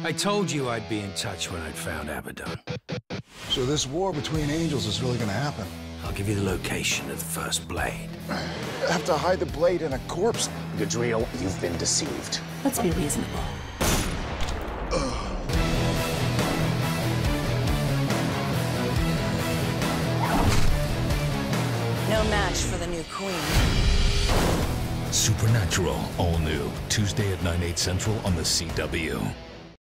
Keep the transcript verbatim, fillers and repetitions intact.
I told you I'd be in touch when I'd found Abaddon. So this war between angels is really gonna happen? I'll give you the location of the first blade. I have to hide the blade in a corpse. Gadriel, you've been deceived. Let's be reasonable. No match for the new queen. Supernatural, all new, Tuesday at nine, eight central on the C W.